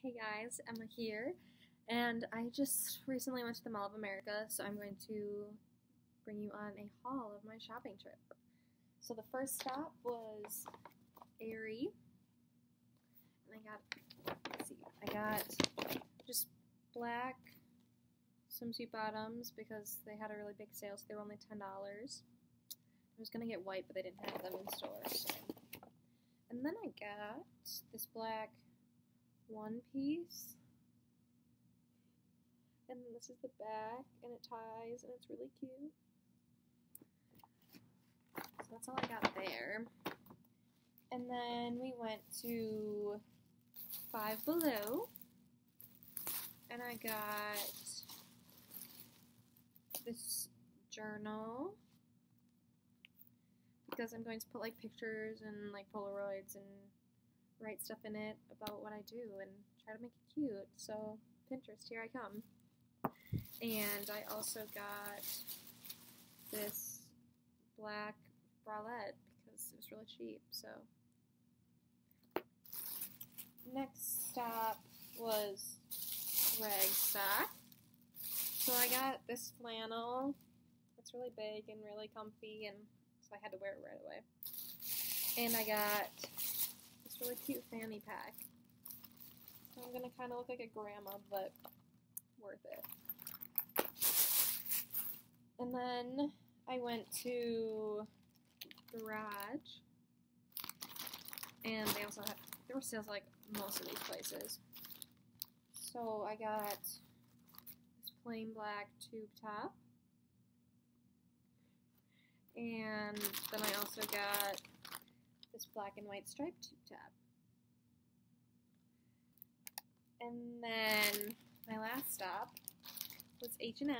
Hey guys, Emma here, and I just recently went to the Mall of America, so I'm going to bring you on a haul of my shopping trip. So the first stop was Aerie, and I got just black swimsuit bottoms because they had a really big sale, so they were only $10. I was gonna get white, but they didn't have them in stores. And then I got this black one piece, and then this is the back, and it ties, and it's really cute. So that's all I got there. And then we went to Five Below, and I got this journal because I'm going to put like pictures and like Polaroids and write stuff in it about what I do and try to make it cute. So Pinterest, here I come. And I also got this black bralette because it was really cheap. So next stop was Ragstock. So I got this flannel. It's really big and really comfy, and so I had to wear it right away. And I got this really cute fanny pack. So I'm gonna kind of look like a grandma, but worth it. And then I went to Garage, and they also had, there were sales like most of these places. So I got this plain black tube top, and then I also got this black and white striped tube top. And then my last stop was H&M,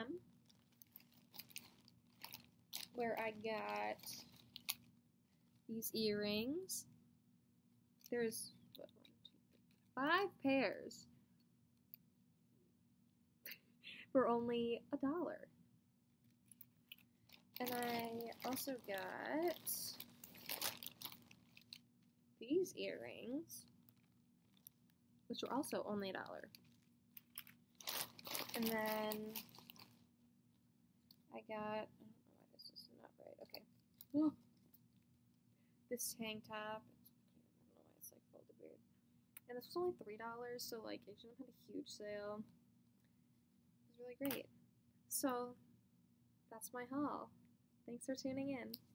where I got these earrings. There's 5 pairs for only $1. And I also got these earrings, which were also only $1. And then I got, I don't know why this is not right, okay. Oh, this tank top, I don't know why it's like folded weird. And this was only $3, so like H&M had a huge sale. It was really great. So that's my haul. Thanks for tuning in.